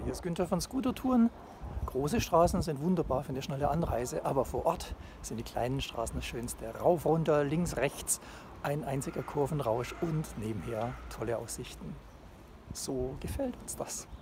Hier ist Günther von Scootertouren. Große Straßen sind wunderbar für eine schnelle Anreise, aber vor Ort sind die kleinen Straßen das Schönste. Rauf, runter, links, rechts, ein einziger Kurvenrausch und nebenher tolle Aussichten. So gefällt uns das.